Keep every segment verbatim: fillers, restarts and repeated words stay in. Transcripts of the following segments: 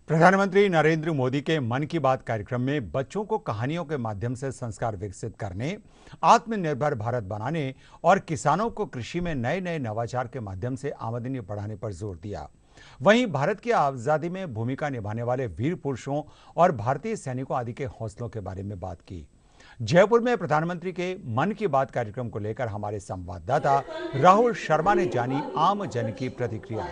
प्रधानमंत्री नरेंद्र मोदी के मन की बात कार्यक्रम में बच्चों को कहानियों के माध्यम से संस्कार विकसित करने, आत्मनिर्भर भारत बनाने और किसानों को कृषि में नए नए नवाचार के माध्यम से आमदनी बढ़ाने पर जोर दिया। वहीं भारत की आजादी में भूमिका निभाने वाले वीर पुरुषों और भारतीय सैनिकों आदि के हौसलों के बारे में बात की। जयपुर में प्रधानमंत्री के मन की बात कार्यक्रम को लेकर हमारे संवाददाता राहुल शर्मा ने जानी आम जन की प्रतिक्रियाएं।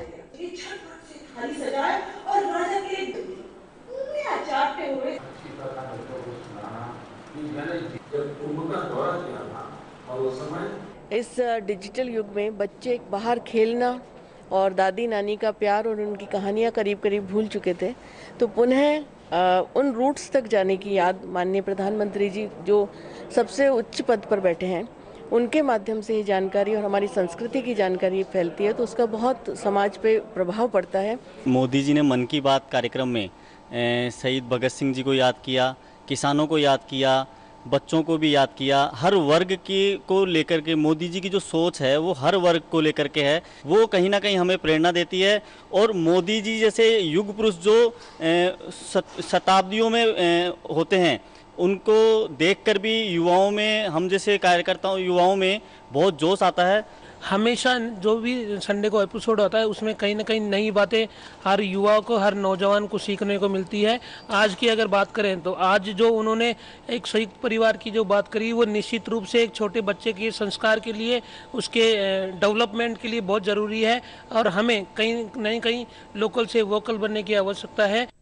इस डिजिटल युग में बच्चे बाहर खेलना और दादी नानी का प्यार और उनकी कहानियां करीब करीब भूल चुके थे, तो पुनः आ, उन रूट्स तक जाने की याद माननीय प्रधानमंत्री जी जो सबसे उच्च पद पर बैठे हैं उनके माध्यम से ये जानकारी और हमारी संस्कृति की जानकारी फैलती है, तो उसका बहुत समाज पे प्रभाव पड़ता है। मोदी जी ने मन की बात कार्यक्रम में शहीद भगत सिंह जी को याद किया, किसानों को याद किया, बच्चों को भी याद किया। हर वर्ग की को लेकर के मोदी जी की जो सोच है वो हर वर्ग को लेकर के है, वो कहीं ना कहीं हमें प्रेरणा देती है। और मोदी जी जैसे युग पुरुष जो शताब्दियों में होते हैं उनको देखकर भी युवाओं में, हम जैसे कार्यकर्ताओं युवाओं में बहुत जोश आता है। हमेशा जो भी संडे को एपिसोड होता है उसमें कहीं ना कहीं नई बातें हर युवा को, हर नौजवान को सीखने को मिलती है। आज की अगर बात करें तो आज जो उन्होंने एक संयुक्त परिवार की जो बात करी वो निश्चित रूप से एक छोटे बच्चे के संस्कार के लिए, उसके डेवलपमेंट के लिए बहुत ज़रूरी है और हमें कहीं ना कहीं लोकल से वोकल बनने की आवश्यकता है।